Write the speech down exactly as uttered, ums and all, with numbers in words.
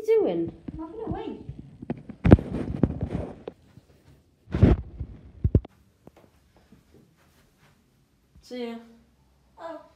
you doing? I'm having a wee. See ya. Oh.